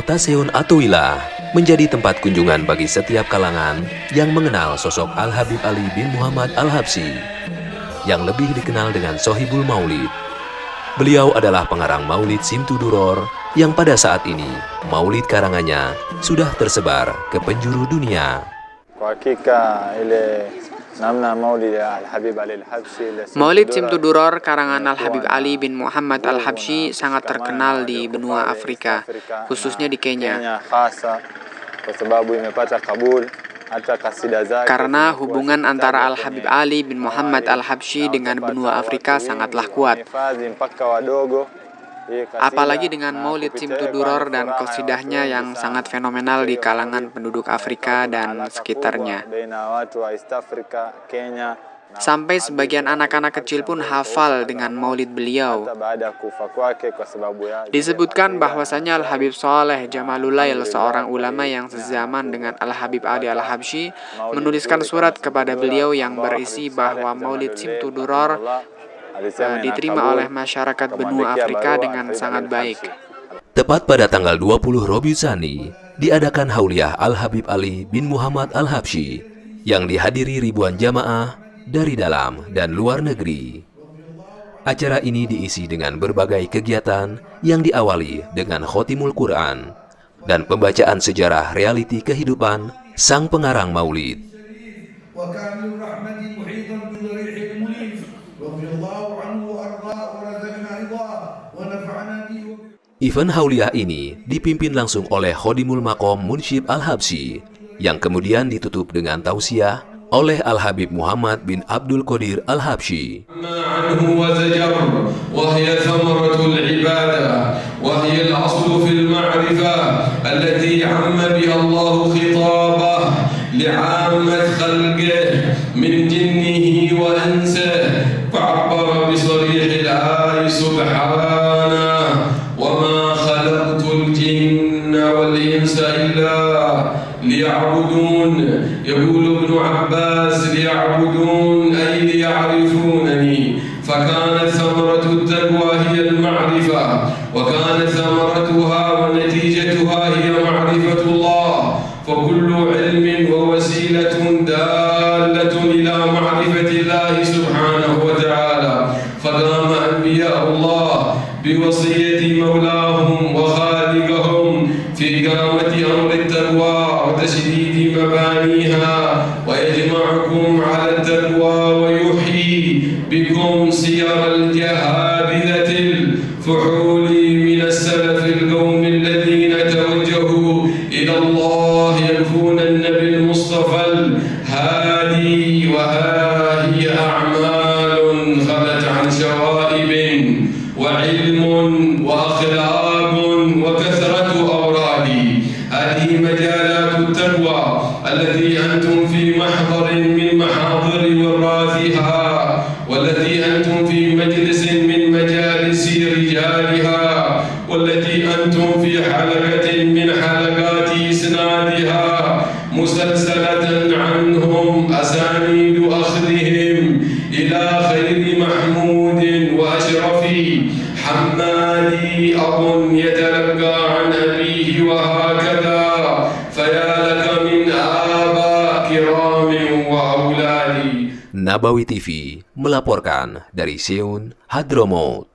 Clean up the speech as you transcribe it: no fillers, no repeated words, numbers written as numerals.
Kota Seun Atauillah menjadi tempat kunjungan bagi setiap kalangan yang mengenal sosok Al-Habib Ali bin Muhammad Al-Habsyi, yang lebih dikenal dengan Sohibul Maulid. Beliau adalah pengarang Maulid Simtu-Duror yang pada saat ini maulid karangannya sudah tersebar ke penjuru dunia. Maulid Simtu-Duror karangan Al-Habib Ali bin Muhammad Al-Habsyi sangat terkenal di benua Afrika, khususnya di Kenya. Karena hubungan antara Al-Habib Ali bin Muhammad Al-Habsyi dengan benua Afrika sangatlah kuat. Apalagi dengan Maulid Simtu-Duror dan qasidahnya yang sangat fenomenal di kalangan penduduk Afrika dan sekitarnya. Sampai sebagian anak-anak kecil pun hafal dengan maulid beliau. Disebutkan bahwasanya Al-Habib Shaleh Jamalulail, seorang ulama yang sezaman dengan Al-Habib Ali Al-Habsyi, menuliskan surat kepada beliau yang berisi bahwa Maulid Simtu-Duror diterima oleh masyarakat benua Afrika dengan sangat baik. Tepat pada tanggal 20 Rabiul Tsani diadakan Hauliyah Al-Habib Ali bin Muhammad Al-Habsyi yang dihadiri ribuan jamaah dari dalam dan luar negeri. Acara ini diisi dengan berbagai kegiatan yang diawali dengan khotimul Quran dan pembacaan sejarah realiti kehidupan sang pengarang maulid. Event Hauliyah ini dipimpin langsung oleh Khodimul Maqam Munshib Al-Habsyi yang kemudian ditutup dengan tausiah oleh Al-Habib Muhammad bin Abdul Qadir Al-Habsyi. يقول ابن عباس ليعبدون أي ليعرفونني فكانت ثمرة التقوى هي المعرفة وكانت ثمرتها ونتيجتها هي معرفة الله فكل علم ووسيلة دالة إلى معرفة الله سبحانه وتعالى فقام أنبياء الله بوصية مولاهم وخالقهم في إقامة أمر التقوى وتشديد مبانيها ويجمعكم على التقوى ويحيي بكم سير الجهابذة الفحول من السلف القوم الذين توجهوا إلى الله يكون النبي المصطفى الهادي وها هي أعمال خلت عن شوائب وعلم وأخلاق وكثرة أوراد هذه مجالات التقوى التي أنتم في محضر من محاضر وراثها والتي أنتم في مجلس من مجالس رجالها والتي أنتم في حلقة من حلقات إسنادها مسلسلة عنهم أسانيد أخذهم إلى خير محمود وأشرف حمادي أب يتلقى عن أبيه وهكذا فيا لك من آباء كرام وأولاد. Nabawi TV melaporkan dari Seun, Hadramaut.